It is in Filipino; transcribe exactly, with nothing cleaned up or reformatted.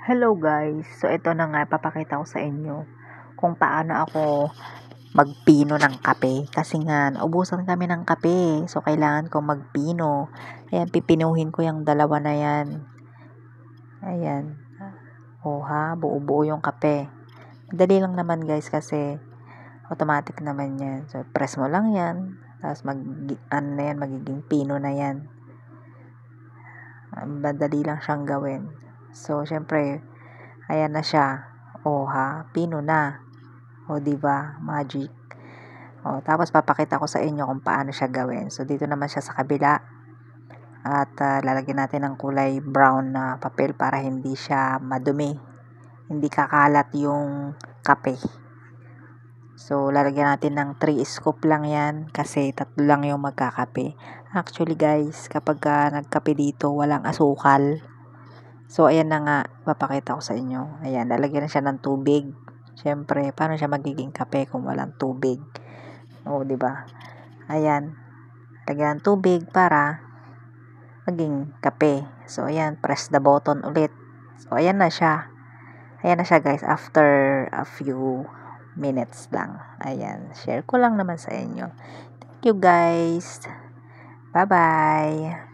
Hello guys, so ito na nga papakita ko sa inyo kung paano ako magpino ng kape kasi nga naubusan kami ng kape, so kailangan ko magpino. Ayan, pipinuhin ko yung dalawa na yan. Ayan, o ha, buo-buo yung kape. Dali lang naman guys kasi automatic naman yan, so press mo lang yan, tapos mag, ano na yan, magiging pino na yan. Madali lang siyang gawin. So syempre ayan na siya. O ha, pino na. O di ba, magic. O tapos papakita ko sa inyo kung paano siya gawin. So dito naman siya sa kabila. At uh, lalagyan natin ng kulay brown na papel para hindi siya madumi. Hindi kakalat yung kape. So lalagyan natin ng three scoop lang yan kasi tatlo lang yung magkakape. Actually guys, kapag uh, nagkape dito walang asukal. So, ayan na nga, papakita ko sa inyo. Ayan, lalagyan na siya ng tubig. Siyempre, paano siya magiging kape kung walang tubig? O, di ba? Ayan, lagyan ng tubig para maging kape. So, ayan, press the button ulit. So, ayan na siya. Ayan na siya, guys, after a few minutes lang. Ayan, share ko lang naman sa inyo. Thank you, guys. Bye-bye.